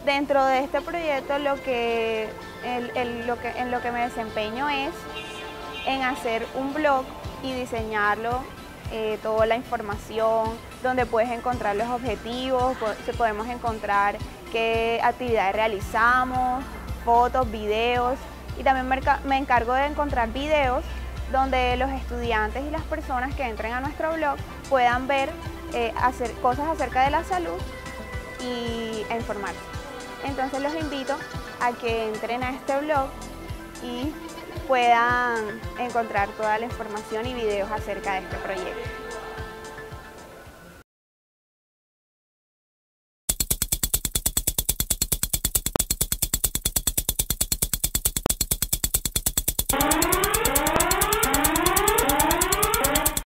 Dentro de este proyecto en lo que me desempeño es en hacer un blog y diseñarlo, toda la información, donde puedes encontrar los objetivos, podemos encontrar qué actividades realizamos, fotos, videos, y también me encargo de encontrar videos donde los estudiantes y las personas que entren a nuestro blog puedan ver, hacer cosas acerca de la salud a informarse. Entonces los invito a que entren a este blog y puedan encontrar toda la información y videos acerca de este proyecto.